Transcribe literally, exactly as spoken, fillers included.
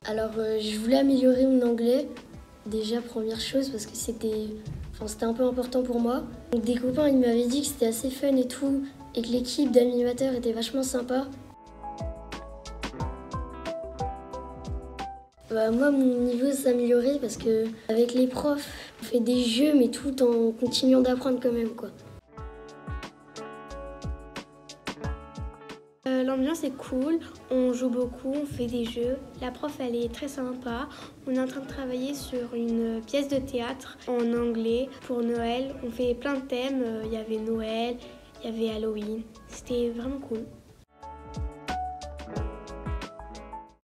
Alors, euh, je voulais améliorer mon anglais, déjà première chose, parce que c'était enfin, c'était un peu important pour moi. Donc, des copains, ils m'avaient dit que c'était assez fun et tout, et que l'équipe d'animateurs était vachement sympa. Bah, moi, mon niveau s'est amélioré parce que avec les profs, on fait des jeux, mais tout en continuant d'apprendre quand même, quoi. Euh, L'ambiance est cool, on joue beaucoup, on fait des jeux. La prof, elle est très sympa. On est en train de travailler sur une pièce de théâtre en anglais pour Noël. On fait plein de thèmes. Il y avait Noël, il y avait Halloween. C'était vraiment cool.